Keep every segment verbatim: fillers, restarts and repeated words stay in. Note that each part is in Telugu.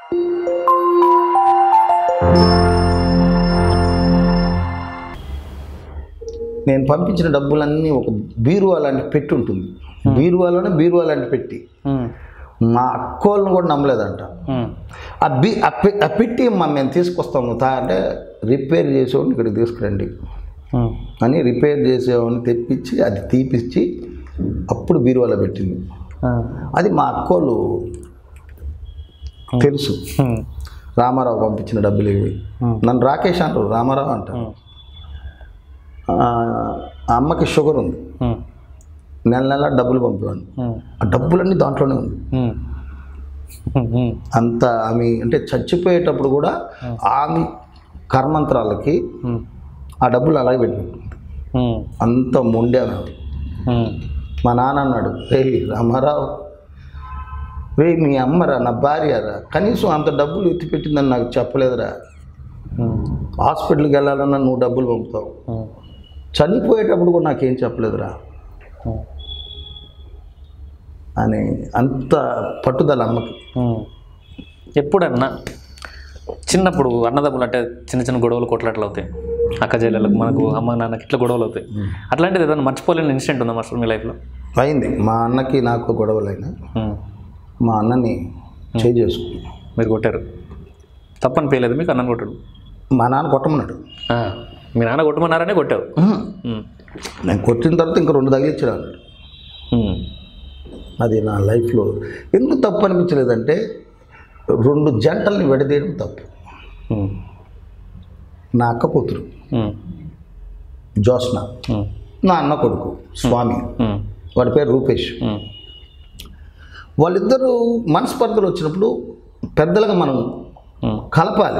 నేను పంపించిన డబ్బులన్నీ ఒక బీరువా లాంటి పెట్టి ఉంటుంది, బీరువాలోనే బీరువా లాంటి పెట్టి. మా అక్కోళ్ళని కూడా నమ్మలేదంట. ఆ బీ ఆ పెట్టి మా మేము తీసుకొస్తాము తా అంటే రిపేర్ చేసేవాడిని ఇక్కడికి తీసుకురండి అని రిపేర్ చేసేవాడిని తెప్పించి అది తీపిచ్చి అప్పుడు బీరువాలో పెట్టింది. అది మా అక్కోళ్ళు తెలుసు. రామారావు పంపించిన డబ్బులు ఇవి. నన్ను రాకేష్ అంటారు, రామారావు అంటారు. ఆ అమ్మకి షుగర్ ఉంది, నెల నెల డబ్బులు పంపేవాడిని. ఆ డబ్బులన్నీ దాంట్లోనే ఉంది. అంత ఆమె అంటే చచ్చిపోయేటప్పుడు కూడా ఆమె కర్మంత్రాలకి ఆ డబ్బులు అలాగే పెట్టుకుంటుంది. అంత మొండే ఆమె. మా నాన్న అన్నాడు, రే రామారావు, రే మీ అమ్మరా, నా భార్యరా, కనీసం అంత డబ్బులు ఎత్తి పెట్టిందని నాకు చెప్పలేదురా. హాస్పిటల్కి వెళ్ళాలన్నా నువ్వు డబ్బులు పంపుతావు, చనిపోయేటప్పుడు కూడా నాకేం చెప్పలేదురా అని అంత పట్టుదల అమ్మకి. ఎప్పుడన్నా చిన్నప్పుడు అన్నదమ్ములు అంటే చిన్న చిన్న గొడవలు కొట్లాట్లు అవుతాయి, అక్క చెల్లెలకు మనకు అమ్మ నాన్నకి ఇట్లా గొడవలు అవుతాయి. అట్లాంటిది ఏదైనా మర్చిపోలేని ఇన్సిడెంట్ ఉందా మాస్టర్ మీ లైఫ్లో? అయింది. మా అన్నకి నాకు గొడవలు అయినాయి. మా అన్నని చేయి చేసుకున్నాను. మీరు కొట్టారు, తప్పని పేయలేదు మీకు? అన్నని కొట్టాడు? మా నాన్న కొట్టమన్నాడు. మీ నాన్న కొట్టమన్నారనే కొట్టావు? నేను కొట్టిన తర్వాత ఇంకా రెండు తగిలిచ్చాడు అన్నాడు. అది నా లైఫ్లో ఎందుకు తప్పు అనిపించలేదంటే, రెండు జంటల్ని విడదీయడం తప్పు. నా అక్క కూతురు జోస్న, నా అన్న కొడుకు స్వామి, వాడి పేరు రూపేష్. వాళ్ళిద్దరూ మనస్పర్ధలు వచ్చినప్పుడు పెద్దలుగా మనం కలపాలి.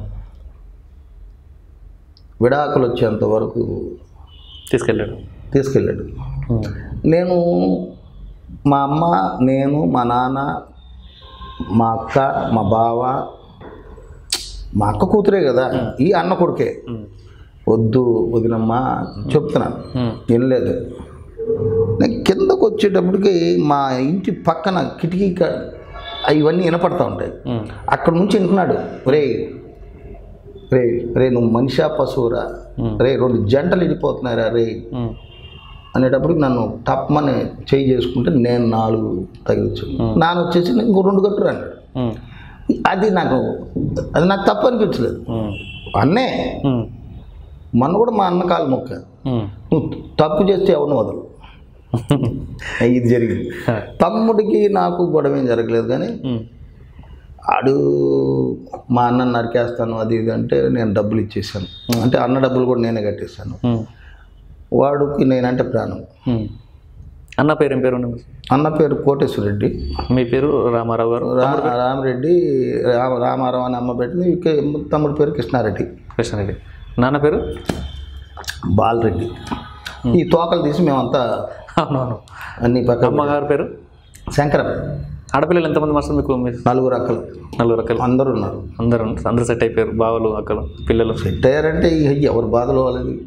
విడాకులు వచ్చేంత వరకు తీసుకెళ్ళాడు తీసుకెళ్ళాడు నేను, మా అమ్మ, నేను, మా నాన్న, మా అక్క, మా బావ, మా అక్క కూతురే కదా, ఈ అన్న కొడుకే. వద్దు వదినమ్మా చెప్తున్నాను, వినలేదు. నేను కిందకు వచ్చేటప్పటికి మా ఇంటి పక్కన కిటికీ ఇవన్నీ వినపడతా ఉంటాయి. అక్కడ నుంచి వింటున్నాడు, రే రే రే నువ్వు మనిషా పశువురా, రే రెండు జంటలు విడిపోతున్నారా రే అనేటప్పటికి నన్ను టప్మని చేయి చేసుకుంటే నేను నాలుగు తగిలించు. నాన్న వచ్చేసి ఇంకో రెండు కట్టురు అన్నాడు. అది నాకు అది నాకు తప్పు అనిపించలేదు. అన్నే మొన్న కూడా మా అన్న కాలు మొక్క, నువ్వు తప్పు చేస్తే ఎవరిని వదలు. ఇది జరిగింది. తమ్ముడికి నాకు గొడవ ఏం జరగలేదు, కానీ ఆడు మా అన్న నరికేస్తాను అది ఇది అంటే నేను డబ్బులు ఇచ్చేసాను. అంటే అన్న డబ్బులు కూడా నేనే కట్టేశాను. వాడికి నేనంటే ప్రాణం. అన్న పేరు ఏం పేరు? అన్న పేరు కోటేశ్వర రెడ్డి. మీ పేరు రామారావు గారు? రామరెడ్డి. రామ రామారావు అని అమ్మ పెట్టింది. తమ్ముడి పేరు కృష్ణారెడ్డి. కృష్ణారెడ్డి. నాన్న పేరు బాలరెడ్డి. ఈ తోకలు తీసి మేమంతా అవునవును అన్ని పక్క. అమ్మగారి పేరు శంకరం. ఆడపిల్లలు ఎంతమంది మాస్టర్ మీకు? నలుగురు అక్కలు. నలుగురు అక్కలు. అందరూ ఉన్నారు. అందరూ అందరూ సెట్ అయిపోయారు, బావలు అక్కలు పిల్లలు సెట్ అయ్యారంటే ఎవరు బాధలు వాళ్ళది.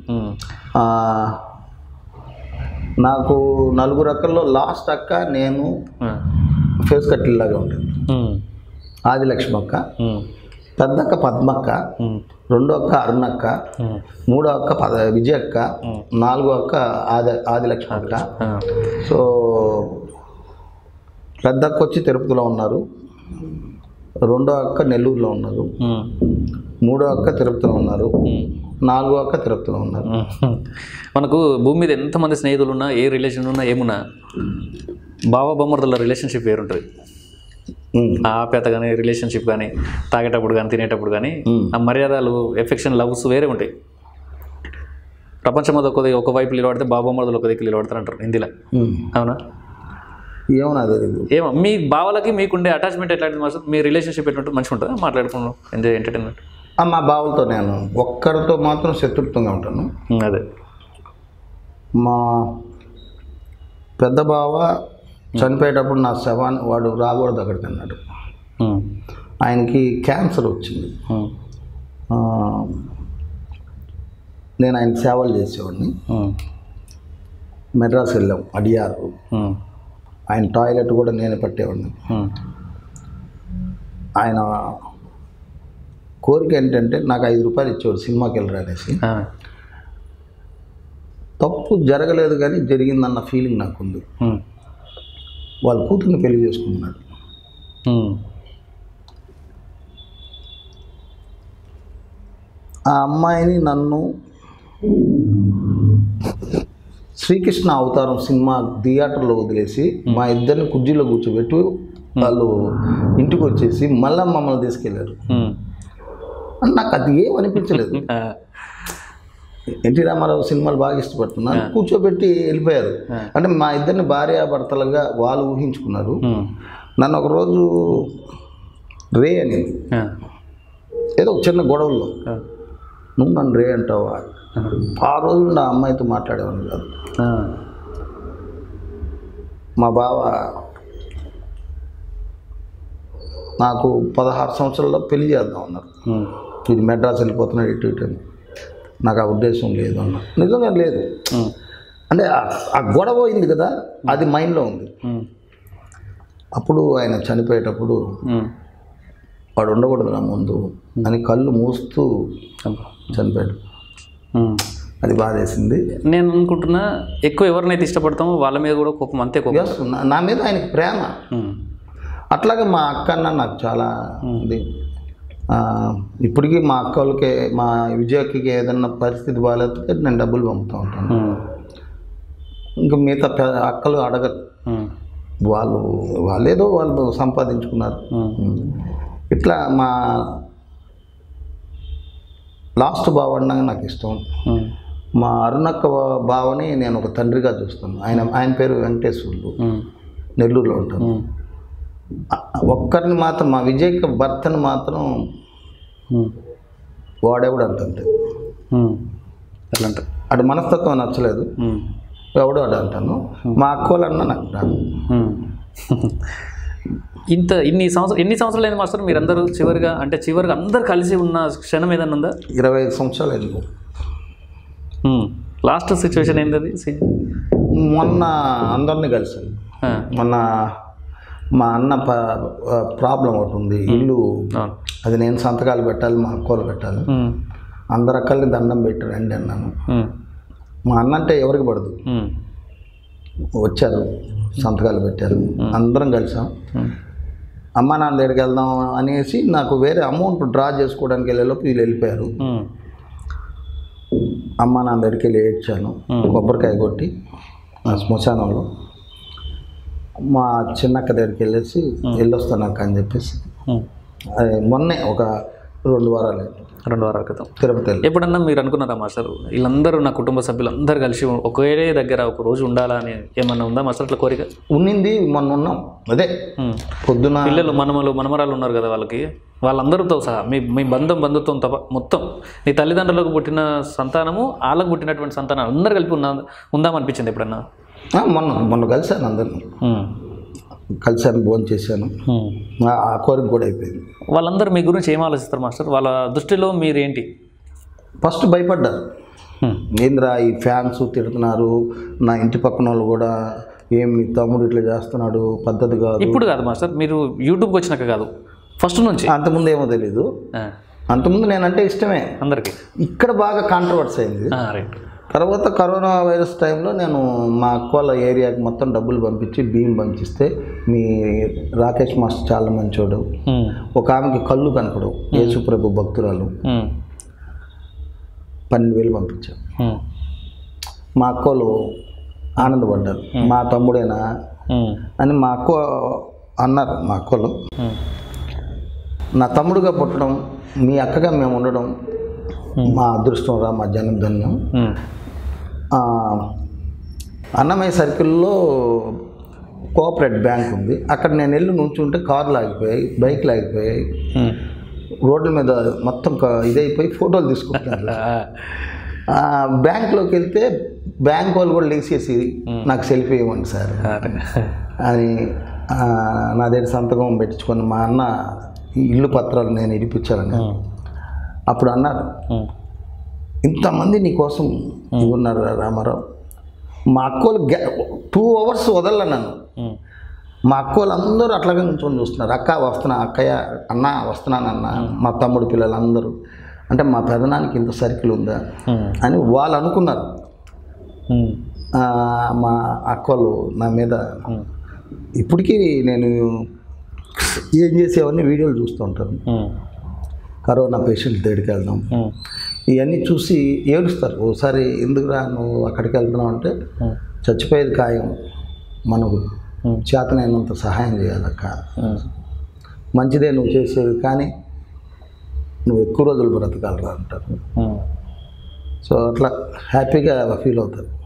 నాకు నలుగురు అక్కల్లో లాస్ట్ అక్క నేను, ఫేస్ కట్టిల్లాగా ఉంటుంది. ఆదిలక్ష్మి అక్క, పెద్దక్క పద్మక్క, రెండో అక్క అరుణక్క, మూడో అక్క పద విజయక్క, నాలుగో అక్క ఆది ఆదిలక్ష్మి అక్క. సో పెద్దక్క వచ్చి తిరుపతిలో ఉన్నారు, రెండో అక్క నెల్లూరులో ఉన్నారు, మూడో అక్క తిరుపతిలో ఉన్నారు, నాలుగో అక్క తిరుపతిలో ఉన్నారు. మనకు భూమి మీద ఎంతమంది స్నేహితులు ఉన్నా, ఏ రిలేషన్ ఉన్నా, ఏమున్నా బావ బొమ్మర్దుల రిలేషన్షిప్ వేరుంటుంది. ఆప్యాయత కానీ, రిలేషన్షిప్ కానీ, తాగేటప్పుడు కానీ, తినేటప్పుడు కానీ ఆ మర్యాదలు, ఎఫెక్షన్, లవ్స్ వేరే ఉంటాయి. ప్రపంచం మీద ఒక ఒక వైపు నిలబడితే బాబమ్మర్దులు ఒక దిక్కు నిలబడతారు అంటారు హిందీలో. అవునా? ఏమన్నా ఏమో మీ బావలకి మీకుండే అటాచ్మెంట్ ఎట్లాంటిది మాస్టర్? మీ రిలేషన్షిప్ ఎట్లా మంచిగా ఉంటుందా? మాట్లాడుకున్నాం, ఎంజాయ్ ఎంటర్టైన్మెంట్? మా బావలతో నేను ఒక్కరితో మాత్రం శత్రుత్వంగా ఉంటాను. అదే మా పెద్ద బావ చనిపోయేటప్పుడు నా శవాన్ని వాడు రాకూడదు అక్కడికి అన్నాడు. ఆయనకి క్యాన్సర్ వచ్చింది. నేను ఆయన సేవలు చేసేవాడిని. మెడ్రాస్ వెళ్ళాం, అడియారు. ఆయన టాయిలెట్ కూడా నేనే పట్టేవాడిని. ఆయన కోరిక ఏంటంటే నాకు ఐదు రూపాయలు ఇచ్చేవాడు సినిమాకి వెళ్ళరు అనేసి. తప్పు జరగలేదు కానీ జరిగిందన్న ఫీలింగ్ నాకుంది. వాళ్ళ కూతుర్ని పెళ్లి చేసుకున్నాడు. ఆ అమ్మాయిని నన్ను శ్రీకృష్ణ అవతారం సినిమా థియేటర్లో వదిలేసి మా ఇద్దరిని కుర్జీలో కూర్చోబెట్టి వాళ్ళు ఇంటికి వచ్చేసి మళ్ళా మమ్మల్ని తీసుకెళ్ళారు. నాకు అది ఏం అనిపించలేదు. ఎన్టీ రామారావు సినిమాలు బాగా ఇష్టపడుతున్నారు, కూర్చోబెట్టి వెళ్ళిపోయారు. అంటే మా ఇద్దరిని భార్యాభర్తలుగా వాళ్ళు ఊహించుకున్నారు. నన్ను ఒకరోజు రే అని ఏదో చిన్న గొడవల్లో నువ్వు నన్ను రే అంటావా, ఆ రోజు నా అమ్మాయితో మాట్లాడేవాడిని కాదు. మా బావ నాకు పదహారు సంవత్సరాల్లో పెళ్లి చేద్దాం అన్నారు. ఇది మెడ్రాస్ వెళ్ళిపోతున్నాడు ఇటు ఇటు అని. నాకు ఆ ఉద్దేశం లేదు అన్న, నిజంగా లేదు. అంటే ఆ గొడవ అయింది కదా, అది మైండ్లో ఉంది. అప్పుడు ఆయన చనిపోయేటప్పుడు వాడు ఉండకూడదు నా ముందు అని కళ్ళు మూస్తూ చనిపోయాడు. అది బాధేసింది. నేను అనుకుంటున్నా ఎక్కువ ఎవరినైతే ఇష్టపడతామో వాళ్ళ మీద కూడా కోపం అంతే కోపం. నా మీద ఆయనకి ప్రేమ. అట్లాగే మా అక్క అన్న నాకు చాలా ఇది. ఇప్పటికీ మా అక్క వాళ్ళకి మా విజయకి ఏదన్నా పరిస్థితి బాగాలేకపోతే నేను డబ్బులు పంపుతూ ఉంటాను. ఇంకా మిగతా అక్కలు అడగరు, వాళ్ళు వాళ్ళేదో వాళ్ళు సంపాదించుకున్నారు. ఇట్లా మా లాస్ట్ బావన్నాగా నాకు ఇష్టం. మా అరుణక్క బావని నేను ఒక తండ్రిగా చూస్తాను. ఆయన ఆయన పేరు వెంకటేశ్వర్లు, నెల్లూరులో ఉంటాను. ఒక్కరిని మాత్రం మా విజయ్కి భర్తను మాత్రం వాడెవడు అంటుంటే అట్లా అటు మనస్తత్వం నచ్చలేదు, ఎవడో అడు అంటాను. మా అక్కోలన్నా నాకు రాను. ఇంత ఇన్ని సంవత్సరాలు ఎన్ని సంవత్సరాలు అయింది మాస్టర్ మీరందరూ చివరిగా, అంటే చివరిగా అందరు కలిసి ఉన్న క్షణం ఏదన్నా ఉందా? ఇరవై ఐదు సంవత్సరాలు అయింది. లాస్ట్ సిచ్యువేషన్ ఏంది అది? మొన్న అందరినీ కలిసాను. మొన్న మా అన్న ప్రాబ్లం ఒకటి ఉంది, ఇల్లు అది నేను సంతకాలు పెట్టాలి, మా అక్కోలు పెట్టాలి. అందరు అక్కల్ని దండం పెట్టి రండి అన్నాను. మా అన్న అంటే ఎవరికి పడదు, వచ్చారు, సంతకాలు పెట్టారు, అందరం కలిసాం. అమ్మ నాన్న దగ్గరికి వెళ్దాం అనేసి నాకు వేరే అమౌంట్ డ్రా చేసుకోవడానికి వెళ్ళేలోపు వీళ్ళు వెళ్ళిపోయారు. అమ్మ నాన్న దగ్గరికి వెళ్ళి ఏడ్చాను, కొబ్బరికాయ కొట్టి ఆ శ్మశానంలో. మా చిన్నక్క దగ్గరికి వెళ్ళేసి వెళ్ళొస్తాను అక్క అని చెప్పేసి మొన్నే ఒక రెండు వారాలు రెండు వారాల క్రితం తిరుపతి. ఎప్పుడన్నా మీరు అనుకున్నారా మాస్టర్ వీళ్ళందరూ నా కుటుంబ సభ్యులు అందరూ కలిసి ఒకే దగ్గర ఒక రోజు ఉండాలా అని ఏమన్నా ఉందా మాస్టర్ అట్లా కోరిక? ఉన్నింది, మొన్న ఉన్నాం. అదే పొద్దున పిల్లలు మనమలు మనమరాలు ఉన్నారు కదా, వాళ్ళకి వాళ్ళందరితో సహా మీ మీ బంధం బంధుత్వం తప్ప మొత్తం నీ తల్లిదండ్రులకు పుట్టిన సంతానము వాళ్ళకు పుట్టినటువంటి సంతానం అందరు కలిపి ఉందా ఉందామనిపించింది ఎప్పుడన్నా? మొన్న మొన్న కలిశాను, అందరిని కలిశాను, భోజనం చేశాను. ఆ కోరిక కూడా అయిపోయింది. వాళ్ళందరూ మీ గురించి ఏం ఆలోచిస్తారు మాస్టర్? వాళ్ళ దృష్టిలో మీరేంటి? ఫస్ట్ భయపడ్డారు. ఏంద్రా ఈ ఫ్యాన్స్ తిడుతున్నారు, నా ఇంటి పక్కన వాళ్ళు కూడా ఏం మీ తమ్ముడు ఇట్లా చేస్తున్నాడు, పద్ధతి కాదు. ఇప్పుడు కాదు మాస్టర్, మీరు యూట్యూబ్కి వచ్చినాక కాదు, ఫస్ట్ నుంచి. అంతకుముందు ఏమో తెలీదు, అంతకుముందు నేనంటే ఇష్టమే అందరికీ. ఇక్కడ బాగా కాంట్రవర్సీ అయింది. రైట్. తర్వాత కరోనా వైరస్ టైంలో నేను మా అక్క వాళ్ళ ఏరియాకి మొత్తం డబ్బులు పంపించి బియ్యం పంపిస్తే మీ రాకేష్ మాస్టర్ చాలా మంచోడు, ఒక ఆమెకి కళ్ళు కనపడవు, యేసుప్రభు భక్తురాలు, పన్నెండు వేలు పంపించాను. మా అక్కలు ఆనందపడ్డారు, మా తమ్ముడేనా అని మా అక్క అన్నారు. మా అక్కలు నా తమ్ముడుగా పుట్టడం, మీ అక్కగా మేము ఉండడం మా అదృష్టం రా, మా జన్మధన్యం. అన్నమయ్య సర్కిల్లో కోఆపరేట్ బ్యాంక్ ఉంది, అక్కడ నేను వెళ్ళి నుంచుంటే కార్లు ఆగిపోయాయి, బైక్లు ఆగిపోయాయి, రోడ్ల మీద మొత్తం ఇదైపోయి ఫోటోలు తీసుకుంటున్నారు. బ్యాంక్లోకి వెళ్తే బ్యాంక్ వాళ్ళు కూడా లేచేసి నాకు సెల్ఫీ ఇవ్వండి సార్ అని నా దగ్గర సంతకం పెట్టించుకొని మా అన్న ఇల్లు పత్రాలు నేను ఇడిపించాలని అప్పుడు అన్నారు, ఇంతమంది నీకోసం ఉన్నారు రామారావు. మా అక్కోలు గ్యా టూ అవర్స్ వదల నన్ను. మా అక్క వాళ్ళందరూ అట్లాగే నుంచొని చూస్తున్నారు. అక్క వస్తున్నా, అక్కయ్య అన్న వస్తున్నానన్న, మా తమ్ముడు పిల్లలందరూ. అంటే మా పెదనానికి ఇంత సర్కిల్ ఉందా అని వాళ్ళు అనుకున్నారు. మా అక్క వాళ్ళు నా మీద ఇప్పటికీ నేను ఏం చేసేవన్నీ వీడియోలు చూస్తూ ఉంటాను. కరోనా పేషెంట్ దగ్గరికి వెళ్దాం, ఇవన్నీ చూసి ఏడుస్తారు. ఓసారి ఎందుకురా నువ్వు అక్కడికి వెళ్తున్నావు అంటే, చచ్చిపోయేది ఖాయం, మనకు చేతనైనంత సహాయం చేయాలక్క, మంచిదే నువ్వు చేసేది, కానీ నువ్వు ఎక్కువ రోజులు బ్రతకాలరా అంటారు. సో అట్లా హ్యాపీగా ఫీల్ అవుతారు.